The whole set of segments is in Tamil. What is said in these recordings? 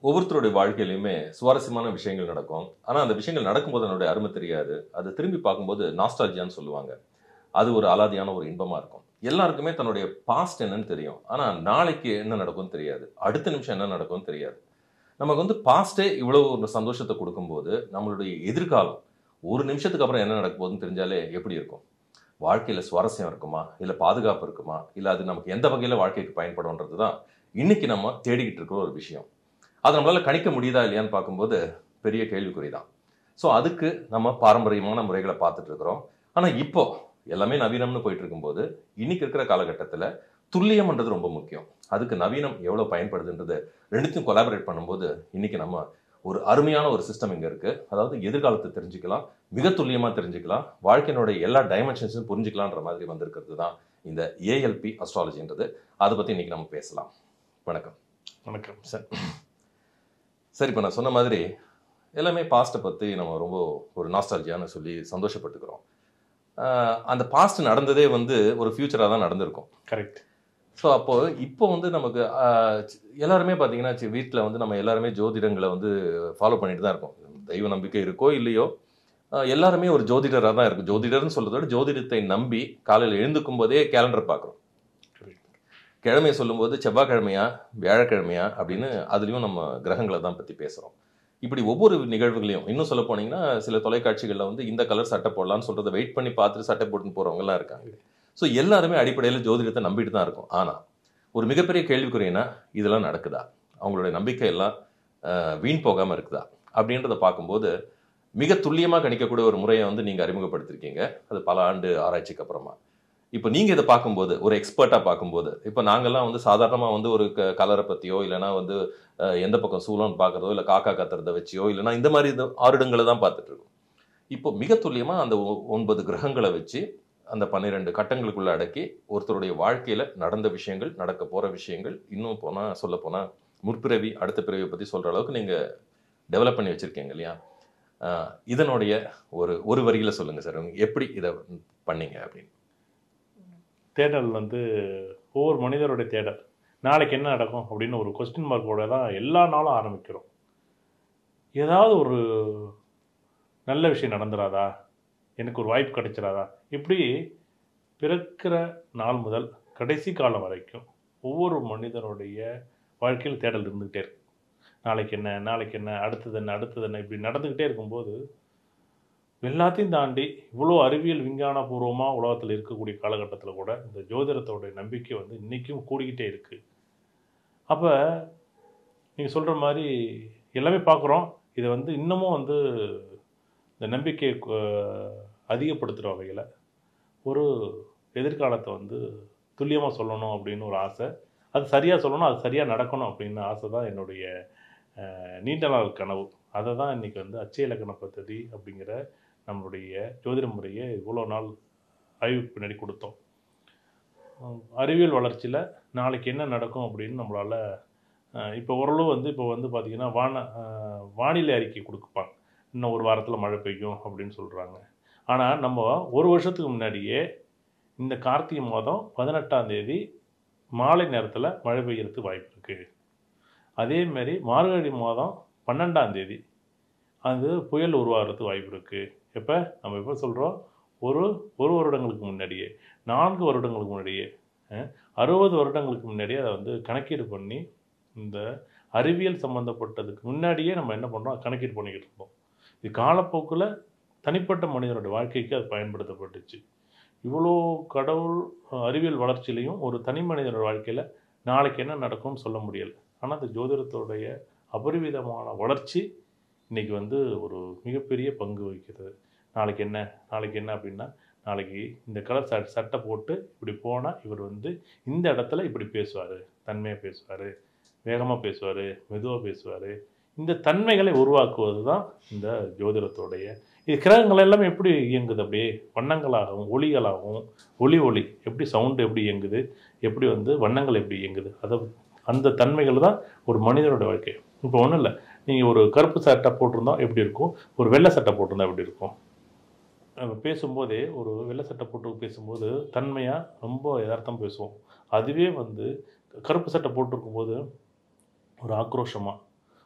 ஒவ்வொருத்தருடைய வாழ்க்கையிலுமே சுவாரஸ்யமான விஷயங்கள் நடக்கும். ஆனா, அந்த விஷயங்கள் நடக்கும்போது அதனுடைய அருமை தெரியாது. அத திரும்பி பார்க்கும்போது நாஸ்டால்ஜியான்னு சொல்லுவாங்க. அது ஒரு அலாதியான ஒரு இன்பமா இருக்கும். எல்லாருக்குமே தன்னுடைய பாஸ்ட் என்னன்னு தெரியும். ஆனா, நாளைக்கு என்ன நடக்கும்னு தெரியாது. அடுத்த நிமிஷம் என்ன நடக்கும்னு தெரியாது. நமக்கு பாஸ்ட்டே இவ்வளவு ஒரு சந்தோஷத்த குடுக்கும்போது, நம்மளுடைய எதிர்காலம் ஒரு நிமிஷத்துக்கு அப்புறம் என்ன நடக்க போகுதுன்னு தெரிஞ்சாலே எப்படி இருக்கும்? வாழ்க்கையில சுவாரஸ்யம் இருக்குமா? இல்ல பாதுகாப்பு இருக்குமா? இல்ல அது நமக்கு எந்த வகையில வாழ்க்கைக்கு பயன்படும்ன்றது தான் இன்னைக்கு நம்ம தேடிக்கிட்டு இருக்கிற ஒரு விஷயம். அத நம்மளால கணிக்க முடியுதா இல்லையான்னு பார்க்கும்போது, பெரிய கேள்விக்குறி தான். ஸோ, அதுக்கு நம்ம பாரம்பரியமான முறைகள பார்த்துட்டு இருக்கிறோம். ஆனா, இப்போ எல்லாமே நவீனம்னு போயிட்டு இருக்கும்போது, இன்னைக்கு இருக்கிற காலகட்டத்தில துல்லியம்ன்றது ரொம்ப முக்கியம். அதுக்கு நவீனம் எவ்வளோ பயன்படுதுன்றது 2த்தையும் கொலாபரேட் பண்ணும்போது, இன்னைக்கு நம்ம ஒரு அருமையான ஒரு சிஸ்டம் இங்க இருக்கு. அதாவது எதிர்காலத்த தெரிஞ்சுக்கலாம், மிக துல்லியமா தெரிஞ்சுக்கலாம், வாழ்க்கையினுடைய எல்லா டைமென்ஷன்ஸையும் புரிஞ்சுக்கலான்ற மாதிரி வந்திருக்கிறது தான் இந்த ஏஎல்பி அஸ்ட்ராலஜின்றது. அத பத்தி இன்னைக்கு நம்ம பேசலாம். வணக்கம். வணக்கம். சரி, இப்ப நான் சொன்ன மாதிரி எல்லாமே பாஸ்ட்டை பத்தி நம்ம ரொம்ப ஒரு நாஸ்டால்ஜியான்னு சொல்லி சந்தோஷப்பட்டுக்கிறோம். அந்த பாஸ்ட் நடந்ததே ஒரு ஃபியூச்சரா தான் நடந்திருக்கும். கரெக்ட். ஸோ, அப்போ இப்போ நமக்கு எல்லாருமே பார்த்தீங்கன்னா, வீட்ல நம்ம எல்லாருமே ஜோதிடங்கள ஃபாலோ பண்ணிட்டு தான் இருக்கோம். தெய்வ நம்பிக்கை இருக்கோ இல்லையோ, எல்லாருமே ஒரு ஜோதிடரா தான் இருக்கும். ஜோதிடர்ன்னு சொல்றத விட ஜோதிடத்தை நம்பி காலையில எழுந்துக்கும் போதே கேலண்டர் பார்க்குறோம். கிழமைய சொல்லும்போது செவ்வாய்க்கிழமையா, வியாழக்கிழமையா அப்படின்னு அதுலயும் நம்ம கிரகங்கள தான் பத்தி பேசுறோம். இப்படி ஒவ்வொரு நிகழ்வுகளையும் இன்னும் சொல்ல போனீங்கன்னா, சில தொலைக்காட்சிகள்ல இந்த கலர் சட்டை போடலாம்னு சொல்றத வெயிட் பண்ணி பார்த்துட்டு சட்டை போட்டுன்னு போறவங்கலாம் இருக்காங்க. ஸோ, எல்லாருமே அடிப்படையில ஜோதிடத்தை நம்பிட்டு தான் இருக்கோம். ஆனா, ஒரு மிகப்பெரிய கேள்விக்குறி என்ன? இதெல்லாம் நடக்குதா? அவங்களுடைய நம்பிக்கை எல்லாம் வீண் போகாம இருக்குதா? அப்படின்றத பார்க்கும்போது, மிக துல்லியமா கணிக்கக்கூடிய ஒரு முறைய நீங்க அறிமுகப்படுத்தியிருக்கீங்க. அது பல ஆண்டு ஆராய்ச்சிக்கு அப்புறமா. இப்ப நீங்க இத பார்க்கும்போது, ஒரு எக்ஸ்பர்ட்டா பார்க்கும்போது, இப்ப நாங்கலாம் சாதாரணமா ஒரு கலர பத்தியோ, இல்லன்னா எந்த பக்கம் சூலம்னு பார்க்கிறதோ, இல்ல காக்கா கத்துறத வச்சியோ, இல்லன்னா இந்த மாரி ஆருடங்கள தான் பார்த்துட்டு இருக்கோம். இப்போ மிக துல்லியமா அந்த 9 கிரகங்கள வச்சு, அந்த 12 கட்டங்களுக்குள்ள அடக்கி, ஒருத்தருடைய வாழ்க்கையில நடந்த விஷயங்கள், நடக்க போற விஷயங்கள், இன்னும் போனா சொல்லப்போனா முற்பிறவி, அடுத்த பிறவிய பத்தி சொல்ற அளவுக்கு நீங்க டெவலப் பண்ணி வச்சிருக்கீங்க இல்லையா? அ இதனுடைய ஒரு வரியில சொல்லுங்க சார். எப்படி இத பண்ணீங்க அப்படின்னு? தேடல் ஒவ்வொரு மனிதருடைய தேடல். நாளைக்கு என்ன நடக்கும் அப்படின்னு ஒரு கொஸ்டின் மார்க்கோட தான் எல்லா நாளும் ஆரம்பிக்கிறோம். ஏதாவது ஒரு நல்ல விஷயம் நடந்துராதா? எனக்கு ஒரு வாய்ப்பு கிடைச்சிராதா? இப்படி பிறக்கிற நாள் முதல் கடைசி காலம் வரைக்கும் ஒவ்வொரு மனிதனுடைய வாழ்க்கையில் தேடல் இருந்துகிட்டே இருக்கு. நாளைக்கு என்ன? நாளைக்கு என்ன? அடுத்தது என்ன? அடுத்தது என்ன? இப்படி நடந்துக்கிட்டே இருக்கும்போது, எல்லாத்தையும் தாண்டி இவ்வளோ அறிவியல் விஞ்ஞானபூர்வமா உலகத்துல இருக்கக்கூடிய காலகட்டத்துல கூட, இந்த ஜோதிடத்தோட நம்பிக்கை இன்னைக்கும் கூடிக்கிட்டே இருக்கு. அப்ப நீங்க சொல்ற மாரி எல்லாமே பார்க்குறோம். இத இன்னமும் இந்த நம்பிக்கைய அதிகப்படுத்துற வகையில, ஒரு எதிர்காலத்த துல்லியமா சொல்லணும் அப்படின்னு ஒரு ஆசை. அது சரியா சொல்லணும், அது சரியா நடக்கணும் அப்படின்னு ஆசை தான் என்னுடைய நீண்ட நாள் கனவு. அத தான் இன்னைக்கு அட்சய இலக்கண பദ്ധதி அப்படிங்கிற நம்மளுடைய ஜோதிட முறைய இவ்வளோ நாள் ஆய்வுக்கு பின்னாடி கொடுத்தோம். அறிவியல் வளர்ச்சியில நாளைக்கு என்ன நடக்கும் அப்படின்னு நம்மளால இப்போ ஓரளவு இப்போ பார்த்தீங்கன்னா, வானிலை அறிக்கை குடுப்பாங்க. இன்னும் 1 வாரத்தில மழை பெய்யும் அப்படின்னு சொல்றாங்க. ஆனா, நம்ம 1 வருஷத்துக்கு முன்னாடியே இந்த கார்த்திகை மாதம் 18ஆம் தேதி மாலை நேரத்தில மழை பெய்யறதுக்கு வாய்ப்பு இருக்கு. அதே மாரி மார்கழி மாதம் 12ஆம் தேதி அது புயல் உருவாகுறதுக்கு வாய்ப்பு இருக்கு. நம்ம எப்ப சொல்றோம்? ஒரு 1 வருடங்களுக்கு முன்னாடியே, 4 வருடங்களுக்கு முன்னாடியே, 60 வருடங்களுக்கு முன்னாடியே அத கணக்கீடு பண்ணி, இந்த அறிவியல் சம்மந்தப்பட்டதுக்கு முன்னாடியே நம்ம என்ன பண்றோம்? கணக்கீடு பண்ணிக்கிட்டு இருந்தோம். இது காலப்போக்குல தனிப்பட்ட மனிதனுடைய வாழ்க்கைக்கு அது பயன்படுத்தப்பட்டுச்சு. இவ்வளோ கடவுள் அறிவியல் வளர்ச்சியிலயும் ஒரு தனி மனிதனோட வாழ்க்கையில நாளைக்கு என்ன நடக்கும்னு சொல்ல முடியல. ஆனா, அந்த ஜோதிடத்தோடைய அபரிவிதமான வளர்ச்சி இன்னைக்கு ஒரு மிகப்பெரிய பங்கு வகிக்கிறது. நாளைக்கு என்ன? நாளைக்கு என்ன அப்படின்னா, நாளைக்கு இந்த கலர் சட்டை போட்டு இப்படி போனா, இவர் இந்த இடத்துல இப்படி பேசுவாரு. தன்மையா பேசுவாரு. வேகமா பேசுவாரு. மெதுவா பேசுவாரு. இந்த தன்மைகளை உருவாக்குவது தான் இந்த ஜோதிடத்தோடைய இது கிரகங்கள் எல்லாமே எப்படி இயங்குது அப்படியே வண்ணங்களாகவும், ஒளிகளாகவும், ஒளி எப்படி சவுண்ட் எப்படி இயங்குது? எப்படி வண்ணங்கள் எப்படி இயங்குது? அந்த தன்மைகள் தான் ஒரு மனிதனோட வாழ்க்கை. இப்போ ஒண்ணும் இல்ல. நீங்க ஒரு கருப்பு சட்டை போட்டிருந்தா எப்படி இருக்கும்? ஒரு வெள்ளை சட்டை போட்டிருந்தா எப்படி இருக்கும்? நம்ம பேசும்போதே ஒரு வெள்ளை சட்டை போட்டு பேசும்போது தன்மையா ரொம்ப எதார்த்தமா பேசுவோம். அதுவே கருப்பு சட்டை போட்டிருக்கும்போது ஒரு ஆக்ரோஷமா,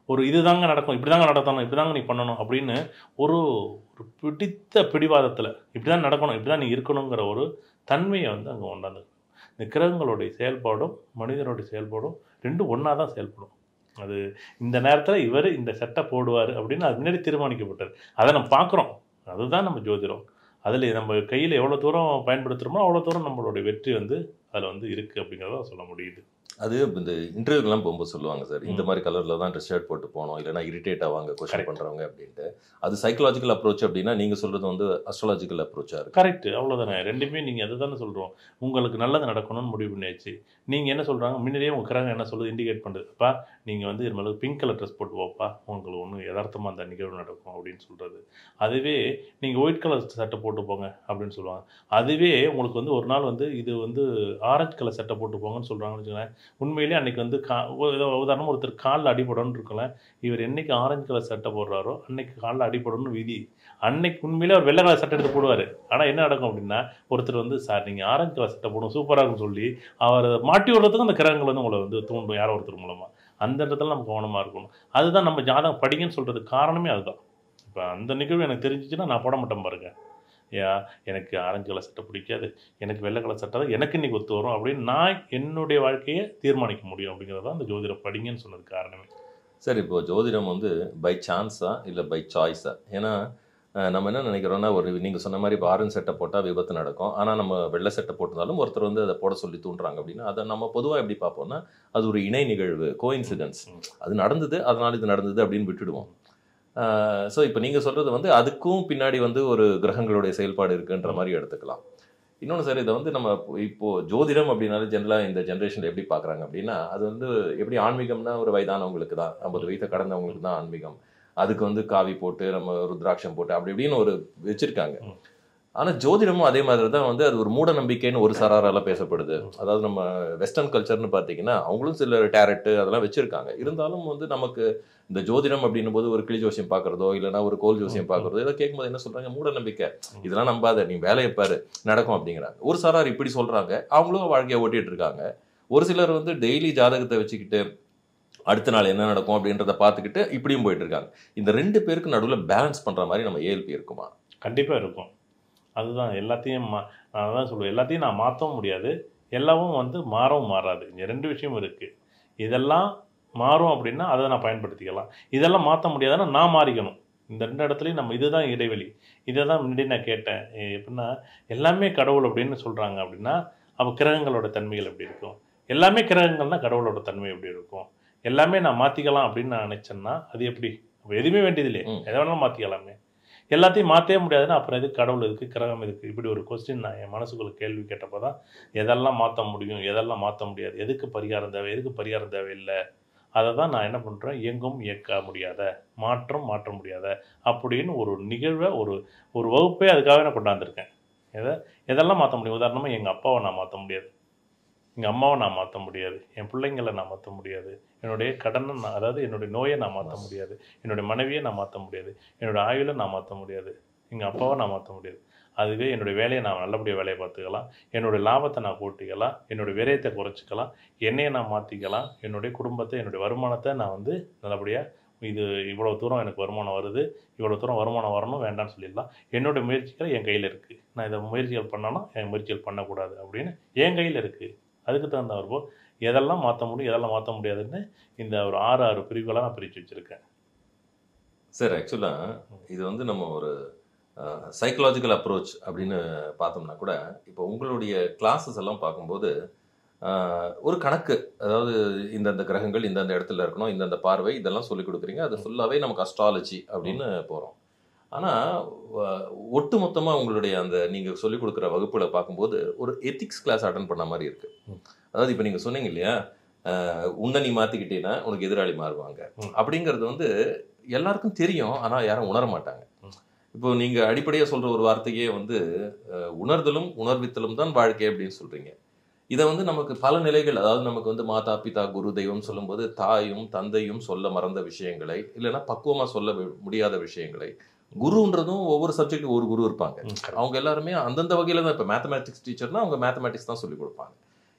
ஒரு இதுதாங்க நடக்கும், இப்படி தாங்க நடத்தணும், இப்படி தாங்க நீ பண்ணணும் அப்படின்னு ஒரு ஒரு பிடித்த பிடிவாதத்தில் இப்படி தான் நடக்கணும், இப்படி தான் நீ இருக்கணுங்கிற ஒரு தன்மையை வந்து அங்கே கொண்டாந்து. இந்த கிரகங்களுடைய செயல்பாடும் மனிதனுடைய செயல்பாடும் ரெண்டும் ஒன்றா தான் செயல்படும். அது இந்த நேரத்தில் இவர் இந்த செட்டை போடுவார் அப்படின்னு அது முன்னாடி தீர்மானிக்கப்பட்டது. அதை நம்ம பார்க்குறோம். அதுதான் நம்ம ஜோதிடம். அதில் நம்ம கையில் எவ்வளோ தூரம் பயன்படுத்துகிறோமோ அவ்வளோ தூரம் நம்மளுடைய வெற்றி வந்து அதில் வந்து இருக்குது அப்படிங்கிறத சொல்ல முடியுது. அது இந்த இன்டர்வியூக்கெல்லாம் போகும்போது சொல்லுவாங்க சார், இந்த மாதிரி கலரில் தான் ட்ரெஸ் ஷர்ட் போட்டு போகணும், இல்லைனா இரிட்டேட் ஆவாங்க கொஸ்டின் பண்ணுறவங்க அப்படின்ட்டு. அது சைக்கலாஜிக்கல் அப்ரோச் அப்படின்னா நீங்கள் சொல்கிறது வந்து அஸ்ட்ராலஜிக்கல் அப்ரோச்சாக இருக்குது. கரெக்ட், அவ்வளோதானே. ரெண்டுமே நீங்கள் அதை தானே சொல்கிறோம். உங்களுக்கு நல்லது நடக்கணும்னு முடிவு பண்ணியாச்சு. நீங்கள் என்ன சொல்கிறாங்க, முன்னாடியே உங்கள் கிரகம் என்ன சொல்லுது, இண்டிகேட் பண்ணுறது, அப்பா நீங்கள் வந்து இது மேலே பிங்க் கலர் ட்ரெஸ் போட்டு போப்பா, உங்களுக்கு ஒன்றும் யதார்த்தமாக அந்த நிகழ்வு நடக்கும் அப்படின்னு சொல்கிறது. அதுவே நீங்கள் ஒயிட் கலர் சட்டை போட்டு போங்க அப்படின்னு சொல்லுவாங்க. அதுவே உங்களுக்கு வந்து ஒரு நாள் வந்து இது வந்து ஆரஞ்சு கலர் சட்டை போட்டு போங்கன்னு சொல்கிறாங்கன்னு வச்சுக்கோங்களேன். உண்மையிலேயே அன்றைக்கி வந்து உதாரணமாக ஒருத்தர் காலில் அடிபடணும்னு இருக்கல, இவர் என்றைக்கு ஆரஞ்சு கலர் சட்டை போடுறாரோ அன்னைக்கு காலில் அடிபடணும்னு விதி. அன்னைக்கு உண்மையிலே அவர் வெள்ளை கலர் சட்டை எடுத்து போடுவார். ஆனால் என்ன நடக்கும் அப்படின்னா, ஒருத்தர் வந்து சார் நீங்கள் ஆரஞ்சு கலர் சட்டை போடும் சூப்பராக இருக்குன்னு சொல்லி அவர் மாட்டி விடுறதுக்கும் அந்த கிரகங்கள் வந்து உங்களை வந்து தூண்டும், யாரோ ஒருத்தர் மூலமாக. அந்த இடத்துல நம்ம கவனமாக இருக்கணும். அதுதான் நம்ம ஜாதகம் படிங்கன்னு சொல்கிறதுக்கு காரணமே அதுதான். இப்போ அந்த நிகழ்வு எனக்கு தெரிஞ்சிச்சுன்னா நான் போட மாட்டேன் பாருங்க. எனக்கு ஆரஞ்சு கலர் சட்டை பிடிக்காது, எனக்கு வெள்ளை கலர் சட்டை தான் எனக்கு இன்னைக்கு ஒத்து வரும் அப்படின்னு நான் என்னுடைய வாழ்க்கையை தீர்மானிக்க முடியும் அப்படிங்கிறது தான் அந்த ஜோதிடம் படிங்கன்னு சொன்னதுக்கு காரணமே. சார், இப்போ ஜோதிடம் வந்து பை சான்ஸா இல்லை பை சாய்ஸா? ஏன்னா நம்ம என்ன நினைக்கிறோன்னா, ஒரு நீங்கள் சொன்ன மாதிரி இப்போ ஆரஞ்சு சட்டை போட்டால் விபத்து நடக்கும், ஆனால் நம்ம வெள்ளை சட்டை போட்டிருந்தாலும் ஒருத்தர் வந்து அதை போட சொல்லி தூண்டுறாங்க அப்படின்னா அதை நம்ம பொதுவாக எப்படி பார்ப்போம்னா, அது ஒரு இணை நிகழ்வு, கோஇன்சிடென்ஸ், அது நடந்தது அதனால் இது நடந்தது அப்படின்னு விட்டுடுவோம். ஸோ இப்போ நீங்கள் சொல்கிறது வந்து அதுக்கும் பின்னாடி வந்து ஒரு கிரகங்களுடைய செயல்பாடு இருக்குன்ற மாதிரி எடுத்துக்கலாம். இன்னொன்று சார், இதை வந்து நம்ம இப்போது ஜோதிடம் அப்படின்னாலும் ஜென்ரலாக இந்த ஜென்ரேஷனில் எப்படி பார்க்குறாங்க அப்படின்னா, அது வந்து எப்படி ஆன்மீகம்னா ஒரு வயதானவங்களுக்கு தான், 50 வயசை கடந்தவங்களுக்கு தான் ஆன்மீகம், அதுக்கு வந்து காவி போட்டு நம்ம ருத்ராட்சம் போட்டு அப்படி இப்படின்னு ஒரு வச்சுருக்காங்க. ஆனால் ஜோதிடமும் அதே மாதிரி தான் வந்து அது ஒரு மூட நம்பிக்கைன்னு ஒரு சாராரால் பேசப்படுது. அதாவது நம்ம வெஸ்டர்ன் கல்ச்சர்னு பார்த்தீங்கன்னா அவங்களும் சில டேரட்டு அதெல்லாம் வச்சுருக்காங்க. இருந்தாலும் வந்து நமக்கு இந்த ஜோதிடம் அப்படின்னும் போது ஒரு கிளி ஜோசியம் பார்க்குறதோ இல்லைனா ஒரு கோல் ஜோசியம் பார்க்குறதோ இதை கேட்கும்போது என்ன சொல்கிறாங்க, மூட நம்பிக்கை, இதெல்லாம் நம்பாத, நீ வேலையை பாரு நடக்கும் அப்படிங்கிறாங்க. ஒரு சாரார் இப்படி சொல்கிறாங்க, அவங்களும் வாழ்க்கையை ஓட்டிகிட்டு இருக்காங்க. ஒரு சிலர் வந்து டெய்லி ஜாதகத்தை வச்சுக்கிட்டு அடுத்த நாள் என்ன நடக்கும் அப்படின்றத பார்த்துக்கிட்டு இப்படியும் போயிட்டு இருக்காங்க. இந்த ரெண்டு பேருக்கு நடுவில் பேலன்ஸ் பண்ணுற மாதிரி நம்ம ஏஎல்பி இருக்குமா? கண்டிப்பாக இருக்கும். அதுதான் எல்லாத்தையும் நான் தான் சொல்லுவேன், எல்லாத்தையும் நான் மாற்றவும் முடியாது, எல்லாமும் வந்து மாறவும் மாறாது. இங்கே ரெண்டு விஷயம் இருக்குது. இதெல்லாம் மாறும் அப்படின்னா அதை நான் பயன்படுத்திக்கலாம், இதெல்லாம் மாற்ற முடியாதுன்னா நான் மாறிக்கணும். இந்த ரெண்டு இடத்துலையும் நம்ம இதுதான் இடைவெளி. இதை தான் முன்னாடி நான் கேட்டேன், எப்படின்னா எல்லாமே கடவுள் அப்படின்னு சொல்கிறாங்க அப்படின்னா அப்போ கிரகங்களோட தன்மைகள் எப்படி இருக்கும், எல்லாமே கிரகங்கள்னால் கடவுளோட தன்மை எப்படி இருக்கும், எல்லாமே நான் மாற்றிக்கலாம் அப்படின்னு நான் நினச்சேன்னா அது எப்படி? அப்போ எதுவுமே வேண்டியதில்லையே, எதை வேணாலும் மாற்றிக்கலாமே. எல்லாத்தையும் மாற்றவே முடியாதுன்னா அப்புறம் எதுக்கு கடவுள் இருக்குது, கிரகம் இருக்குது? இப்படி ஒரு கொஸ்டின் நான் என் மனசுக்குள்ள கேள்வி கேட்டப்போ தான் எதெல்லாம் மாற்ற முடியும், எதெல்லாம் மாற்ற முடியாது, எதுக்கு பரிகாரம் தேவை, எதுக்கு பரிகாரம் தேவையில்லை, அதை தான் நான் என்ன பண்ணுறேன், இயங்கும் இயக்க முடியாத, மாற்ற முடியாத அப்படின்னு ஒரு நிகழ்வை ஒரு வகுப்பே அதுக்காகவே நான் கொண்டாந்துருக்கேன். எதெல்லாம் மாற்ற முடியும்? உதாரணமாக எங்கள் அப்பாவை நான் மாற்ற முடியாது, எங்கள் அம்மாவை நான் மாற்ற முடியாது, என் பிள்ளைங்களை நான் மாற்ற முடியாது, என்னுடைய கடனை அதாவது என்னுடைய நோயை நான் மாற்ற முடியாது, என்னுடைய மனைவியை நான் மாற்ற முடியாது, என்னோடய ஆயுளை நான் மாற்ற முடியாது, எங்கள் அப்பாவை நான் மாற்ற முடியாது. அதுவே என்னுடைய வேலையை நான் நல்லபடியாக வேலையை பார்த்துக்கலாம், என்னுடைய லாபத்தை நான் கூட்டிக்கலாம், என்னுடைய விரயத்தை குறைச்சிக்கலாம், என்னையை நான் மாற்றிக்கலாம், என்னுடைய குடும்பத்தை என்னுடைய வருமானத்தை நான் வந்து நல்லபடியாக இது இவ்வளோ தூரம் எனக்கு வருமானம் வருது, இவ்வளோ தூரம் வருமானம் வரணும் வேண்டாம்னு சொல்லிடலாம். என்னோடய முயற்சிகள் என் கையில் இருக்குது, நான் இதை முயற்சிகள் பண்ணனா என் முயற்சிகள் பண்ணக்கூடாது அப்படின்னு என் கையில் இருக்குது. அதுக்கு தகுந்த வரும்போது எதெல்லாம் மாற்ற முடியும் எதெல்லாம் மாற்ற முடியாதுன்னு இந்த ஒரு 6 பிரிவுகளாக நான் பிரித்து வச்சுருக்கேன். சார், ஆக்சுவலாக இது வந்து நம்ம ஒரு சைக்கலாஜிக்கல் அப்ரோச் அப்படின்னு பார்த்தோம்னா கூட, இப்போ உங்களுடைய கிளாஸஸ் எல்லாம் பார்க்கும்போது ஒரு கணக்கு, அதாவது இந்தந்த கிரகங்கள் இந்தந்த இடத்துல இருக்கணும், இந்தந்த பார்வை, இதெல்லாம் சொல்லிக் கொடுக்குறீங்க. அது ஃபுல்லாகவே நமக்கு அஸ்ட்ராலஜி அப்படின்னு போகிறோம். ஆனால் ஒட்டு மொத்தமாக உங்களுடைய அந்த நீங்கள் சொல்லிக் கொடுக்குற வகுப்பில் பார்க்கும்போது ஒரு எத்திக்ஸ் கிளாஸ் அட்டன் பண்ண மாதிரி இருக்குது. அதாவது இப்போ நீங்கள் சொன்னீங்க இல்லையா, உன்னை நீ மாற்றிக்கிட்டீங்கன்னா உனக்கு எதிராளி மாறுவாங்க அப்படிங்கிறது வந்து எல்லாருக்கும் தெரியும், ஆனால் யாரும் உணர மாட்டாங்க. இப்போ நீங்கள் அடிப்படையாக சொல்கிற ஒரு வார்த்தையே வந்து உணர்தலும் உணர்வித்தலும் தான் வாழ்க்கை அப்படின்னு சொல்கிறீங்க. இதை வந்து நமக்கு பல நிலைகள், அதாவது நமக்கு வந்து மாதா பிதா குரு தெய்வம் சொல்லும்போது தாயும் தந்தையும் சொல்ல மறந்த விஷயங்களை, இல்லைன்னா பக்குவமாக சொல்ல முடியாத விஷயங்களை, குருன்றதும் ஒவ்வொரு சப்ஜெக்ட் ஒரு குரு இருப்பாங்க, அவங்க எல்லாருமே அந்தந்த வகையில் தான். இப்போ மேத்தமேட்டிக்ஸ் டீச்சர்னா அவங்க மேத்தமேட்டிக்ஸ் தான் சொல்லிக் கொடுப்பாங்க.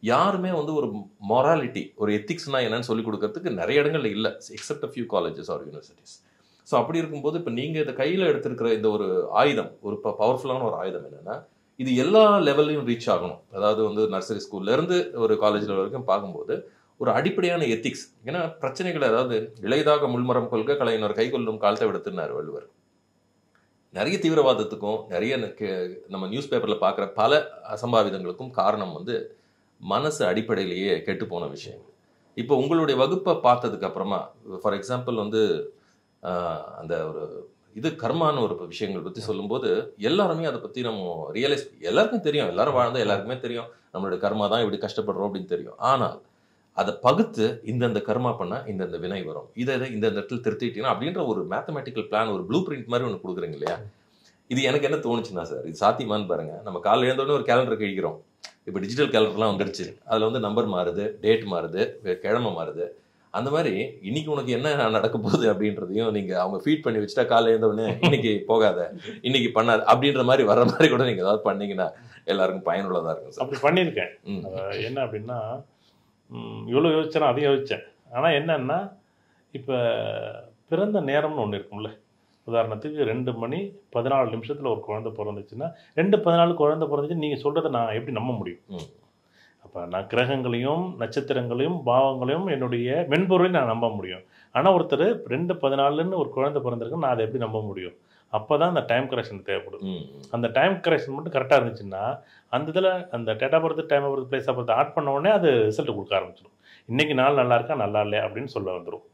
யாருமே வந்து ஒரு மொராலிட்டி, ஒரு எத்திக்ஸ்னா என்னன்னு சொல்லிக் கொடுக்கறதுக்கு நிறைய இடங்கள்ல இல்லை, except few colleges or universities. So அப்படி இருக்கும்போது இப்போ நீங்கள் இதை கையில் எடுத்திருக்கிற இந்த ஒரு ஆயுதம், ஒரு பவர்ஃபுல்லான ஒரு ஆயுதம் என்னென்னா, இது எல்லா லெவல்லையும் ரீச் ஆகணும். அதாவது வந்து நர்சரி ஸ்கூல்லேருந்து ஒரு காலேஜ் லெவல் வரைக்கும் பார்க்கும்போது ஒரு அடிப்படையான எத்திக்ஸ். ஏன்னா பிரச்சனைகள், அதாவது இளையதாக முள்மரம் கொள்க கலைஞர் கை கொள்ளும் காலத்தை விடுத்துனார் வள்ளுவர். நிறைய தீவிரவாதத்துக்கும் நிறைய நம்ம நியூஸ் பேப்பரில் பார்க்குற பல அசம்பாவிதங்களுக்கும் காரணம் வந்து மனசு அடிப்படையிலேயே கெட்டு போன விஷயங்கள். இப்போ உங்களுடைய வகுப்பை பார்த்ததுக்கு அப்புறமா, ஃபார் எக்ஸாம்பிள் வந்து அந்த ஒரு இது கர்மான்னு ஒரு விஷயங்கள் பற்றி சொல்லும்போது எல்லாருமே அதை பற்றி நம்ம ரியலைஸ், எல்லாருக்கும் தெரியும், எல்லாரும் வாழ்ந்தால் எல்லாருக்குமே தெரியும் நம்மளுடைய கர்மா தான் இப்படி கஷ்டப்படுறோம் அப்படின்னு தெரியும். ஆனால் அதை பகுத்து இந்தந்த கர்மா பண்ணால் இந்தந்த வினை வரும், இதை இந்த இடத்துல திருத்திட்டீங்கன்னா அப்படின்ற ஒரு மேத்தமெட்டிக்கல் பிளான், ஒரு ப்ளூ பிரிண்ட் மாதிரி ஒன்று கொடுக்குறீங்க இல்லையா? இது எனக்கு என்ன தோணுச்சுன்னா சார், இது சாத்தியமானு பாருங்க. நம்ம காலையில் எழுந்தோடனே ஒரு கேலண்டர் கழிக்கிறோம். இப்போ டிஜிட்டல் கேலண்டர்லாம் வந்துடுச்சு. அதில் வந்து நம்பர் மாறுது, டேட் மாறுது, கிழமை மாறுது. அந்த மாதிரி இன்னைக்கு உனக்கு என்ன நடக்க போகுது அப்படின்றதையும் நீங்கள் அவங்க ஃபீட் பண்ணி வச்சுட்டா காலையில் எழுந்தோடனே இன்னைக்கு போகாத, இன்னைக்கு பண்ணாது அப்படின்ற மாதிரி வர்ற மாதிரி கூட நீங்கள் ஏதாவது பண்ணீங்கன்னா எல்லாருக்கும் பயனுள்ளதாக இருக்கும் சார். அப்படி பண்ணியிருக்கேன். என்ன அப்படின்னா, இவ்வளோ யோசிச்சேன்னா அதையும் யோசித்தேன். ஆனால் என்னன்னா, இப்போ பிறந்த நேரம்னு ஒன்று இருக்கும்ல. உதாரணத்துக்கு 2:14 ஒரு குழந்தை பிறந்துச்சுன்னா 2:14 குழந்தை பிறந்துச்சு நீங்கள் சொல்கிறத நான் எப்படி நம்ப முடியும்? அப்போ நான் கிரகங்களையும் நட்சத்திரங்களையும் பாவங்களையும் என்னுடைய மென்பொருளையும் நான் நம்ப முடியும். ஆனால் ஒருத்தர் 2:14 ஒரு குழந்தை பிறந்திருக்குன்னு நான் அதை எப்படி நம்ப முடியும்? அப்போ தான் அந்த டைம் கரெக்ஷன் தேவைப்படுது. அந்த டைம் கரெக்ஷன் மட்டும் கரெக்டாக இருந்துச்சுன்னா அந்த இதில் அந்த data birth, time of birth, place of birth add பண்ண உடனே அது ரிசல்ட் கொடுக்க ஆரம்பிச்சிடும். இன்றைக்கி நாள் நல்லா இருக்கா நல்லா இல்லையா அப்படின்னு சொல்ல வந்துடும்.